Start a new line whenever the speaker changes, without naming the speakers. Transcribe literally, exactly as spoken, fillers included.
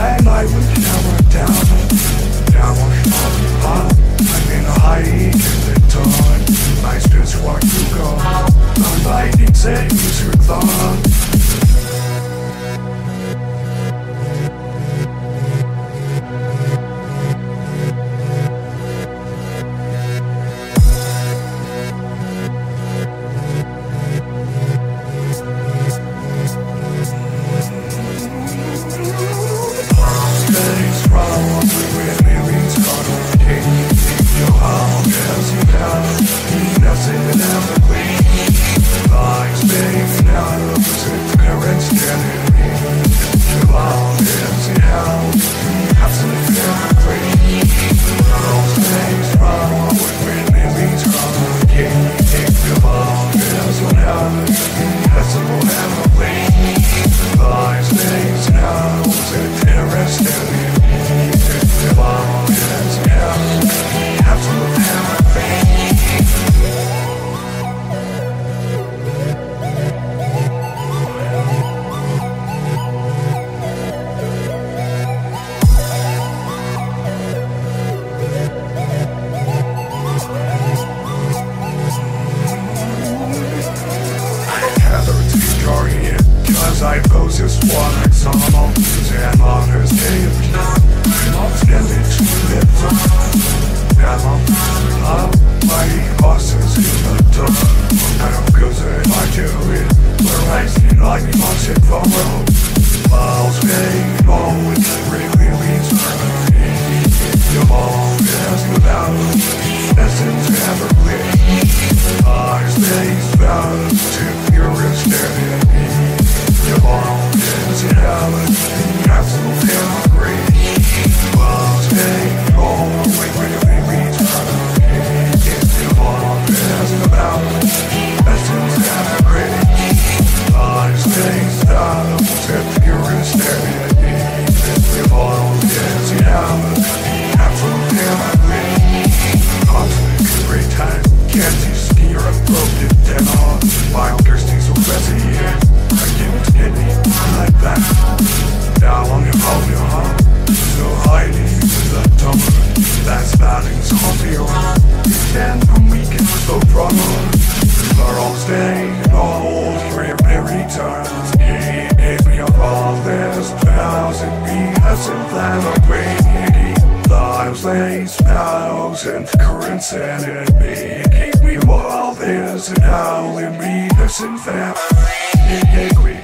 I might would never down Down hot I'm in a high in the dawn My spirits walk to go I'm biting say music thought I pose as one example and on her stage not standing to live I'm up mighty horses in the dark I don't go to I do it We're rising like monster from road Miles paid all with the really means Your mom is the battle Essence never play I stay bound to your wrist and your mom is in heaven, absolute and great. Well, stay all the way when your baby's running. Your mom is in the balance, essence and great. I stay down, set your wrist and your mom is in heaven, absolute and great. Conflict, great time, can't you see you're a broken down? Wild thirsty, so resilient. I can't get me like that. Now I'm your home, your home. So hiding in the tumbler. That's battings on the around. You can from weekend so proper. We're all staying old for every time. He gave me up all this. Thousand me has in plan of waiting. Lives, lays, battles, and currents and it me. Gave me all this and how in me this and that. It gave me